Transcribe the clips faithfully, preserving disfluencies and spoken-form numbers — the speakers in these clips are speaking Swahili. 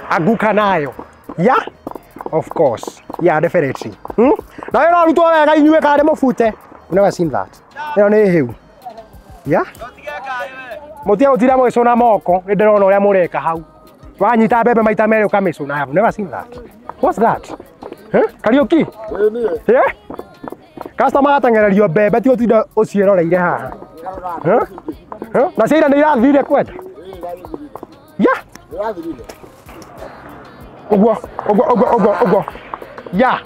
aguka nayo. Yeah? Of course. Yeah, definitely. Hmm? Now you know to wega inywe kare mofute. You never seen that. You know hiu. Yeah? Mutia utira mo icona moko, ni ndirona uria mureka hau. Wanyita bebe maita mere ukamicuna. I have never seen that. What's that? Huh? Karaoke? Yeah? Customer atangererio bebe ti utinda ucieroreire haha. Huh? Huh? Na cira ni irathire kwenda. Yeah? Ogo, ogo, ogo, ogo, ogo. Yeah.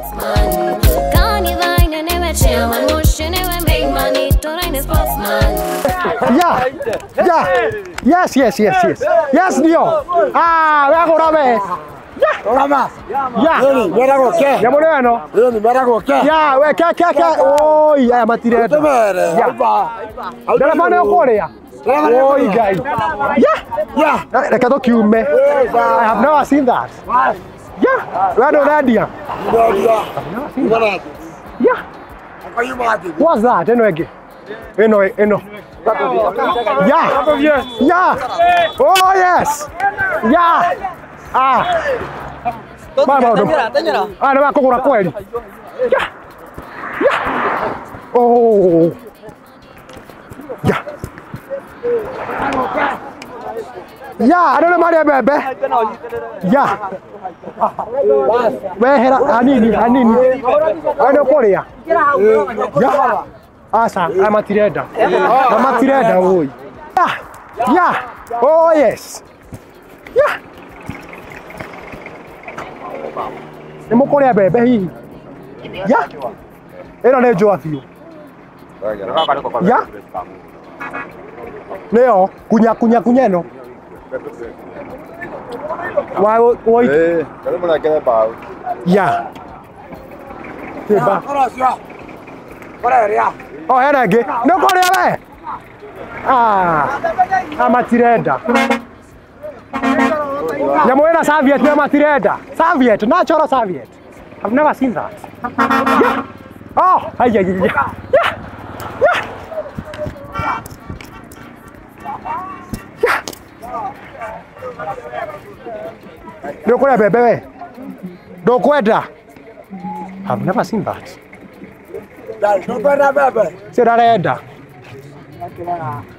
Yeah. Yeah. Yes, yes, yes, yes. Yes, Dio. Ah, vea agora ve. Yeah. Rama. Yeah. Yoni, mera go ke. Ya moreno. Yoni, mera go ke. Yeah, we ke ke ke. Oh, yeah, matire. Yeah. Dala mane okorea. Oh, guy. Yeah. Yeah. Reka to kiume. I have never seen that. Yeah. We are ready. Yeah. Yeah. What's that? Eno ege. Eno, eno. Yeah. Yeah. Oh yes. Yeah. Ah. Mama ndo. Ah, na kokora kweli. Yeah. Yeah. Oh. Yeah. Yeah, I don't know Maria bebe. Yeah. Where hera anini anini. I know Korea. Yeah. Asa, I'm a tireda. I'm a tireda, oh. Yeah. Yeah. Oh yes. Yeah. Nemo Korea bebe hii. Yeah. Era ne joa fio. Yeah. Leo kunya kunya kunya no. Why why? Eh, kalau mana kena bau. Yeah. Ba. Ora ya. Oh, era ge. No Korea be. Ah. Amatireda. Nyamoena Soviet na matireda. Soviet, natural Soviet. I've never seen that. Yeah. Oh, ay ay ay. Yeah. Yeah. No Korea bebe. Do kwenda. I've never seen that. Dai, no kwenda bebe. Sira reda.